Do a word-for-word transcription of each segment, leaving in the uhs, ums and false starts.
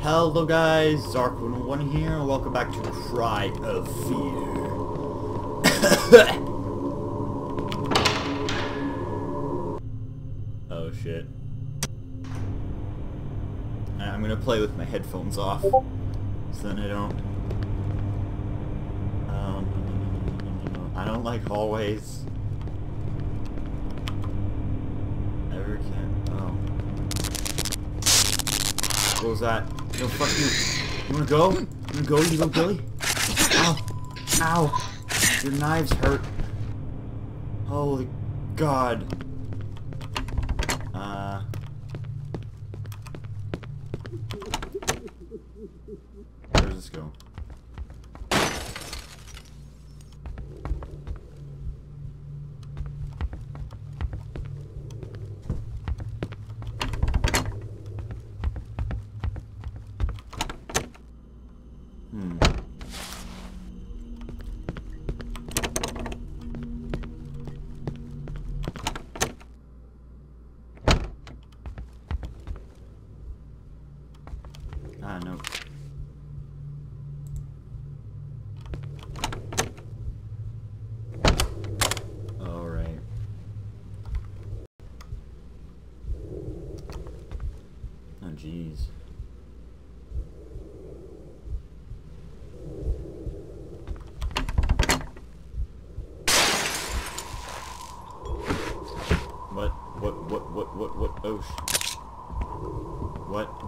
Hello guys, Zark one oh one here, and welcome back to Cry of Fear. Oh shit. I'm gonna play with my headphones off, so then I don't... Um, I don't like hallways. Ever can... Oh. What was that? No, fuck you. You wanna go? You wanna go, you little Billy? Ow. Ow. Your knives hurt. Holy God. Uh... Where does this go? Hmm. Ah, no. All right. Oh, jeez. What? What? What? What? What? What? Oh, sh... What?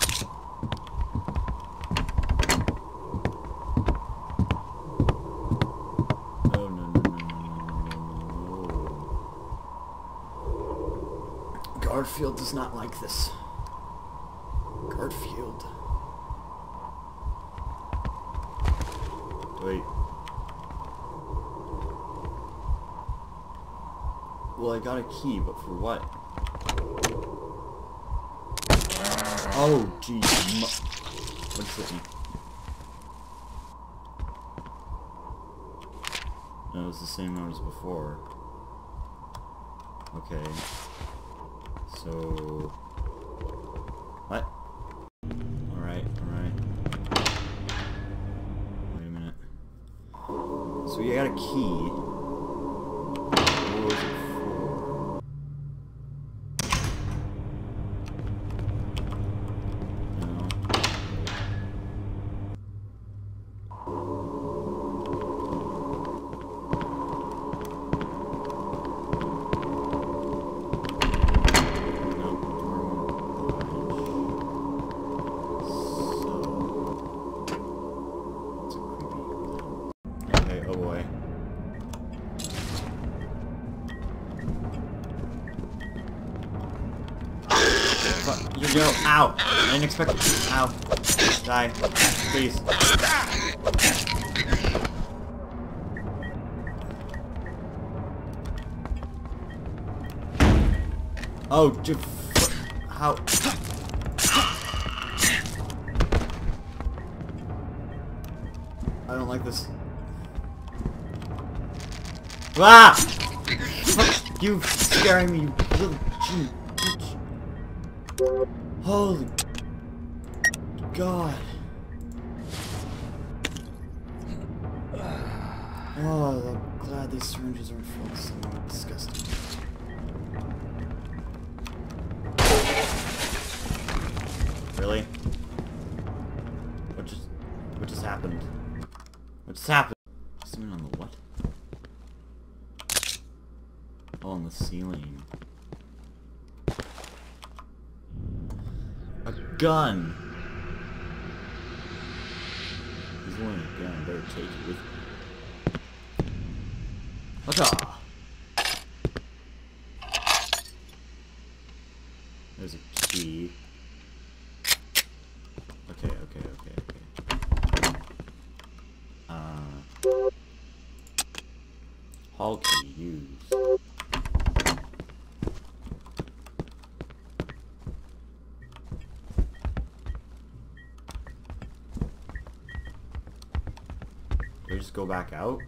Oh, no, no, no, no, no, no. Garfield does not like this. Garfield. Wait. Well, I got a key, but for what? Oh, geez. What's it? No, it was the same one as before. Okay. So... What? Alright, alright. Wait a minute. So you got a key. What was it for? You go. Ow! I didn't expect it. Ow. Die. Please. Oh, dude. How? I don't like this. Ah! Fuck you scaring me, you little bitch. Holy God. Oh, I'm glad these syringes aren't full of something disgusting. Really? What just... What just happened? What just happened? Something on the what? Oh, on the ceiling. A gun! He's holding a gun, better take it with me. What's up? There's a key. Okay, okay, okay, okay. Uh... Hall key used. Do I just go back out?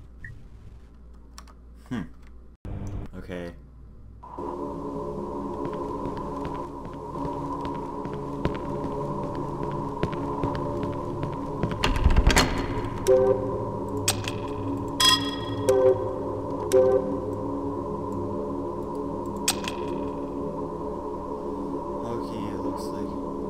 Hmm. Okay. Okay, it looks like.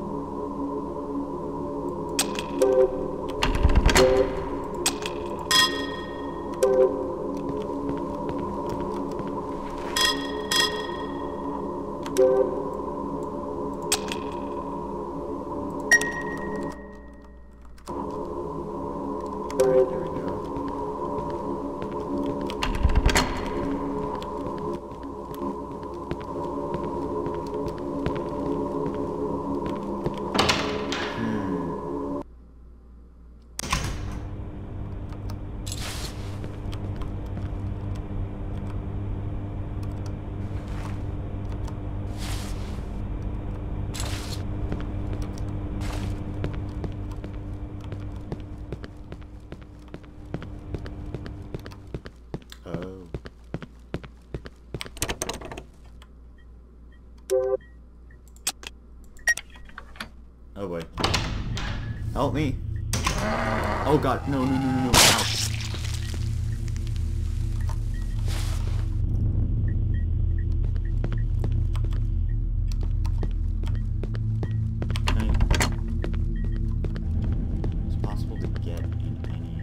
Alright, there we go. Oh. Oh boy. Help me. Oh god, no, no, no, no, no. Ow. Can I... It's possible to get in any...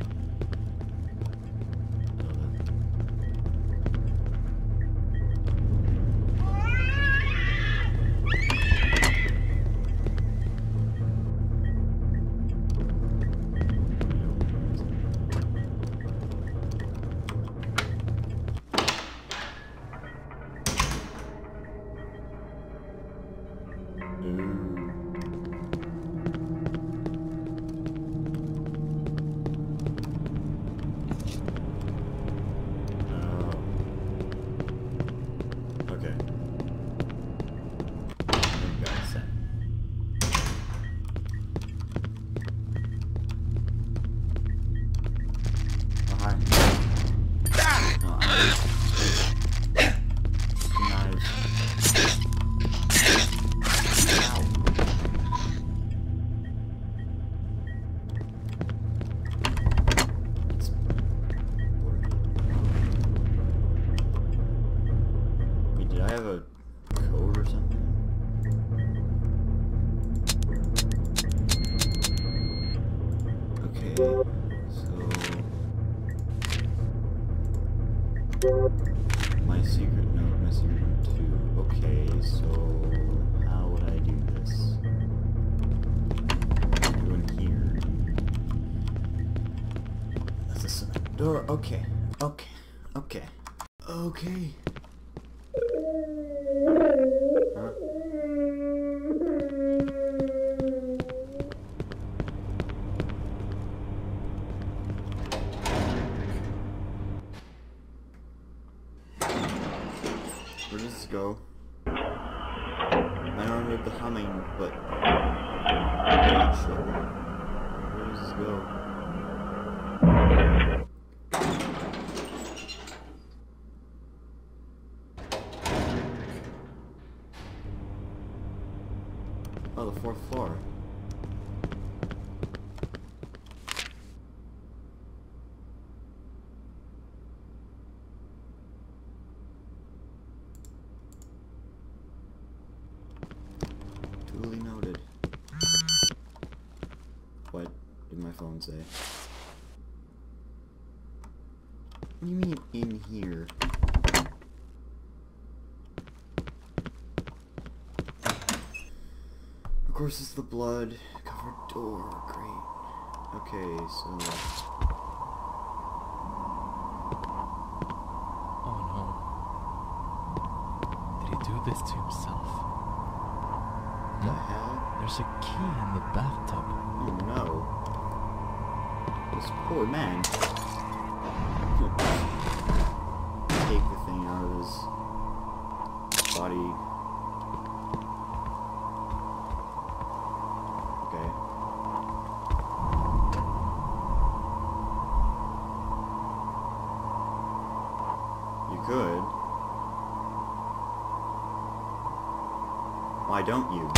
Did I have a code or something? Okay, so my secret note, my secret note two. Okay, so how would I do this? Go in here. That's a cement door. Okay, okay, okay, okay. Huh? Where does this go? I know I heard the humming, but I'm not sure. Where does this go? Oh, the fourth floor. Duly noted. What did my phone say? What do you mean in here? Of course it's the blood covered door. Great. Okay, so Oh no. Did he do this to himself? the hell? There's a key in the bathtub. Oh no. This poor man. Take the thing out of his body. Okay. You could. Why don't you?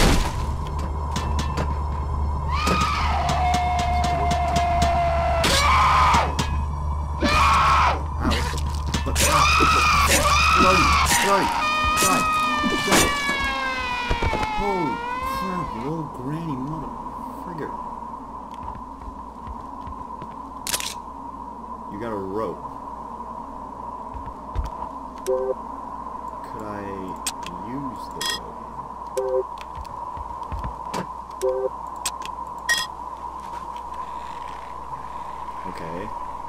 Reloading! Reloading! Die! Die! Holy crap, you little granny mother frigger. You got a rope. Could I use the rope? Okay.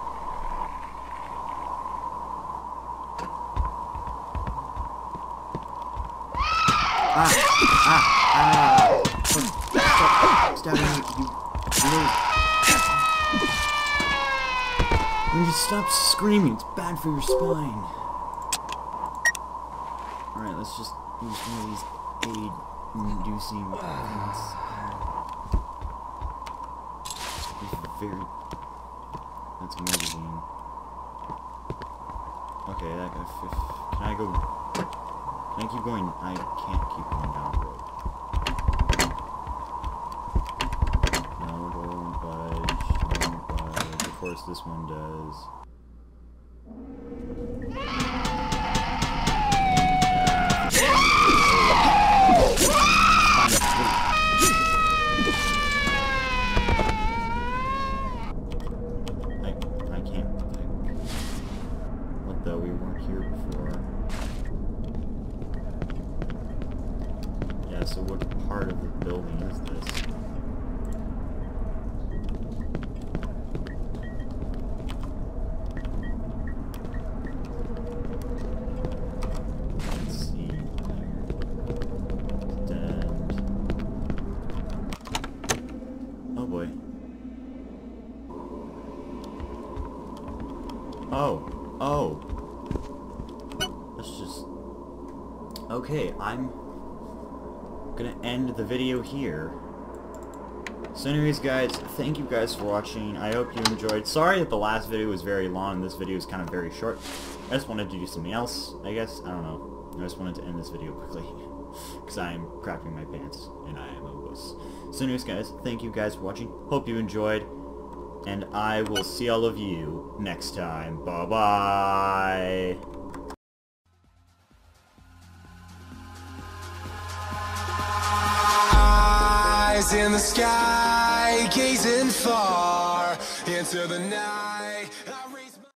Ah! Ah! Ah! Stop! Stop stabbing me, you... You just stop screaming, it's bad for your spine. Alright, let's just use one of these aid-inducing things. It's very... That's a magazine. Okay, that got fifth. Can I go... Can I keep going? I can't keep going down the road. No, don't budge. Don't budge. Of course, this one does. I, I can't. What though? We weren't here before. Yeah, so what part of the building is this? Let's see. Dead. Oh boy. Oh. Oh. Let's just... Okay, I'm gonna end the video here. So anyways guys, thank you guys for watching. I hope you enjoyed. Sorry that the last video was very long and this video is kind of very short. I just wanted to do something else, I guess. I don't know. I just wanted to end this video quickly. Because I am crapping my pants. And I am a wuss. So anyways guys, thank you guys for watching. Hope you enjoyed. And I will see all of you next time. Bye bye. In the sky, gazing far into the night.